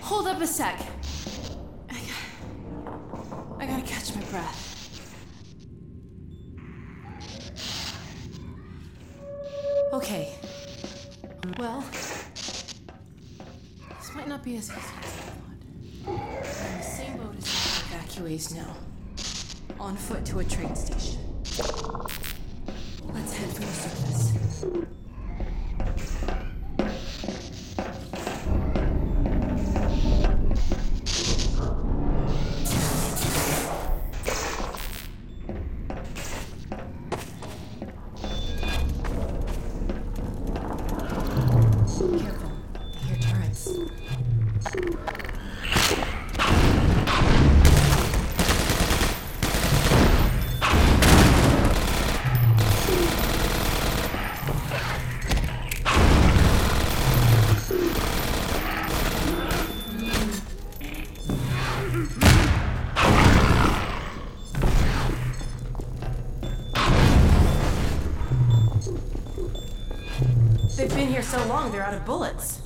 Hold up a sec. I gotta catch my breath. Okay. Well, this might not be as easy as I thought. I'm in the same boat as the evacuees now. On foot to a train station. Let's head for the surface. Careful, I hear turrets. They've been here so long, they're out of bullets.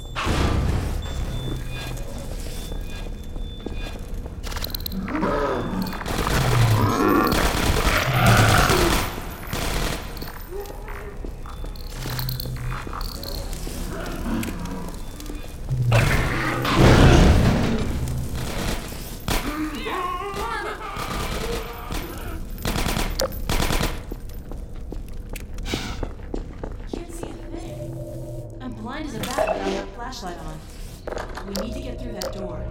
Blind as a bat without a flashlight on. We need to get through that door.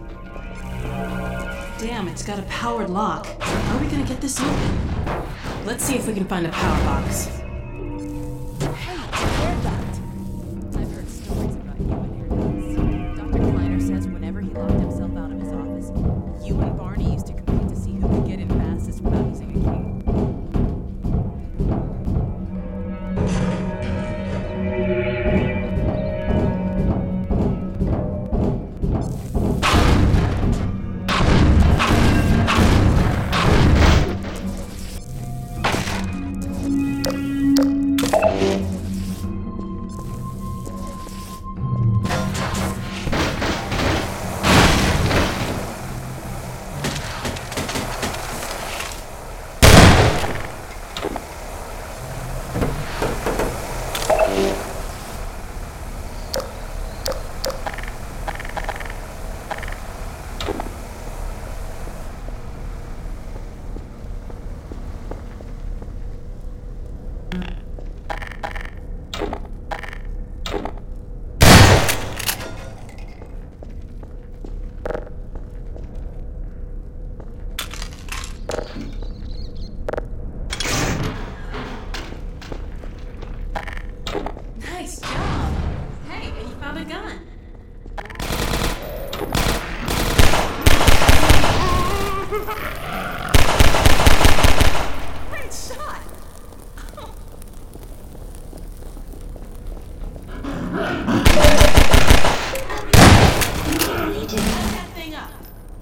Damn, it's got a powered lock. How are we gonna get this open? Let's see if we can find a power box. Hey, hear that? I've heard stories about you and your days. Dr. Kleiner says whenever he locked himself out of his office, you and Barney used to compete to see who could get in fastest without using a key. Nice job! Hey, and you found a gun. Great shot! Light that thing up.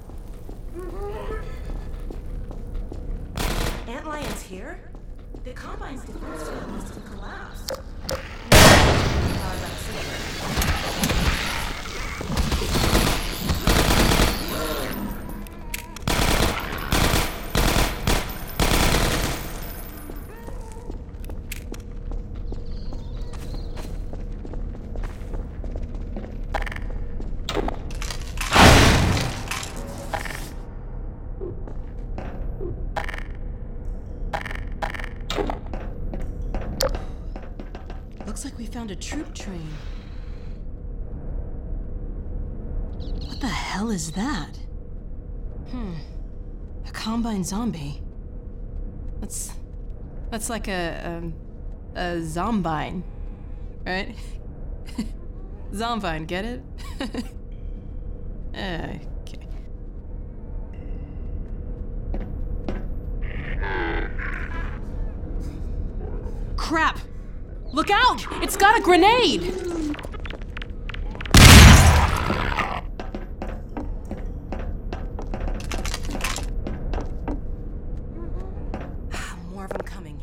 Antlion's here? The Combine's defense field must have collapsed. Looks like we found a troop train. What the hell is that? A Combine zombie. That's like a zombine, right? Zombine, get it? Okay. Crap! Look out! It's got a grenade! More of them coming.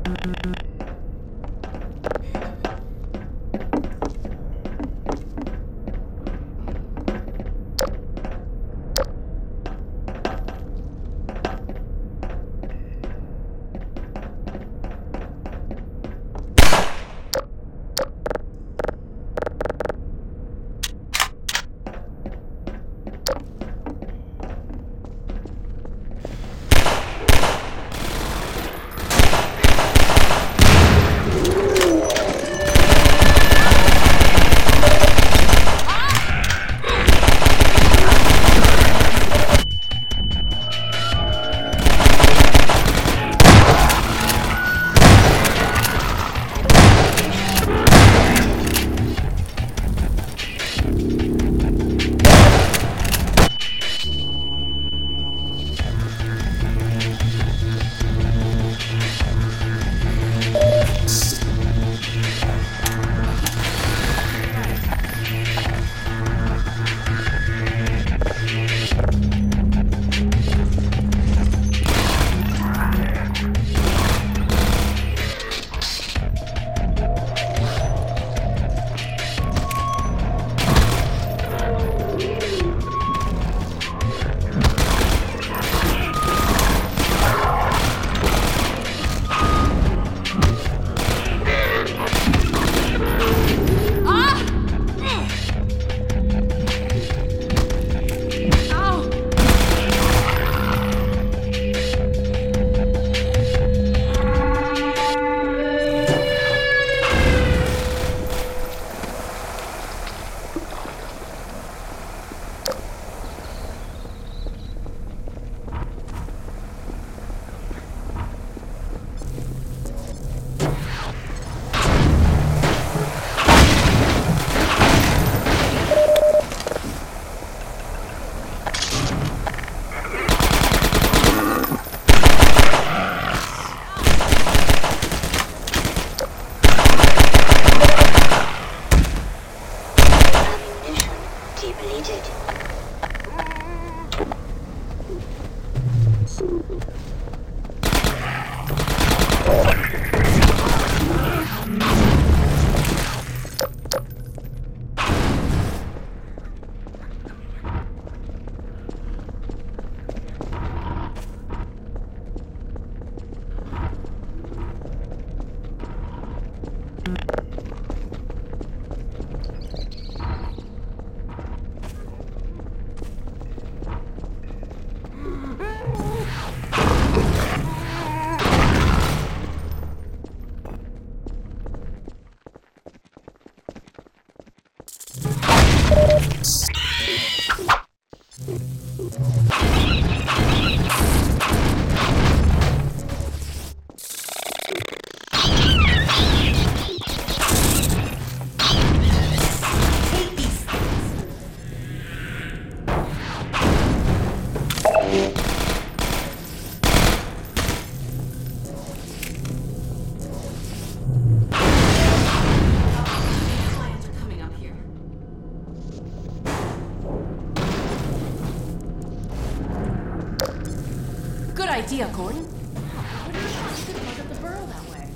Good idea, Gordon. What do you think you could plug up the burrow that way?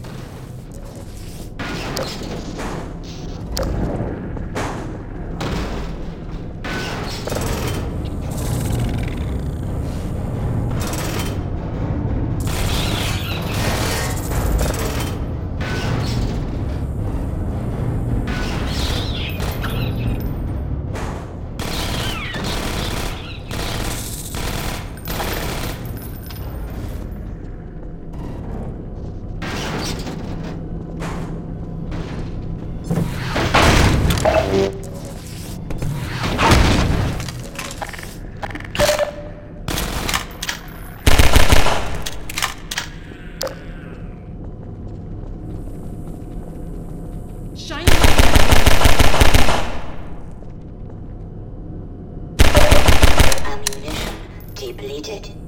Shine your Ammunition depleted.